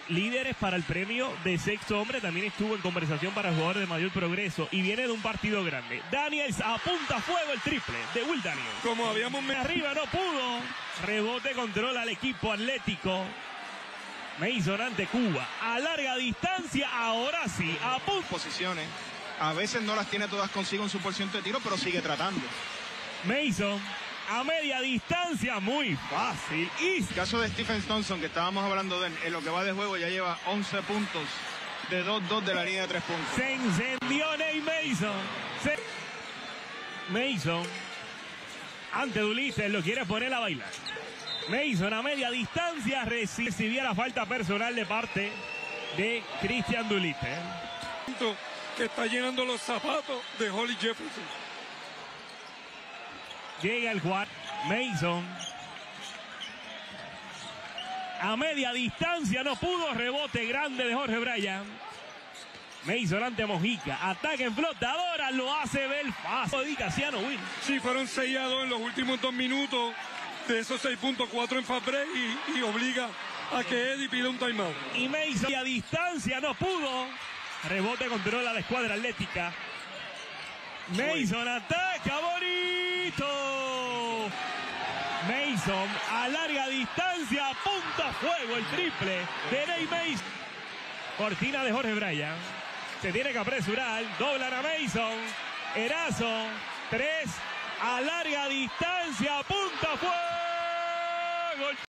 líderes para el premio de sexto hombre. También estuvo en conversación para el jugador de mayor progreso y viene de un partido grande. Daniels apunta a fuego el triple de Will Daniels. Como habíamos arriba, no pudo. Rebote, controla al equipo atlético. Mason ante Cuba. A larga distancia, ahora sí. Apunta. Posiciones. A veces no las tiene todas consigo en su porción de tiro, pero sigue tratando. Mason a media distancia, muy fácil. Y el caso de Stephen Thompson, que estábamos hablando de él, en lo que va de juego ya lleva 11 puntos de 2-2 de la línea de 3 puntos. Se encendió Nate Mason. Mason ante Ulises, lo quiere poner a bailar. Mason a media distancia recibía la falta personal de parte de Christian Dulite. Que está llenando los zapatos de Holly Jefferson. Llega el Juan Mason a media distancia, no pudo. Rebote grande de Jorge Bryan. Mason ante Mojica, ataque en flotadora, lo hace ver fácil. Casiano Will. Sí, fueron 6-2 en los últimos 2 minutos. De esos 6 puntos, 4 en fast break y obliga a que Eddie pida un timeout. Y Mason a distancia no pudo. Rebote, controla la escuadra atlética. Mason ataca, bonito. Mason a larga distancia, apunta a fuego el triple de Nate Mason. Cortina de Jorge Bryan. Se tiene que apresurar. Doblan a Mason. Erazo. 3 a larga distancia, apunta a fuego.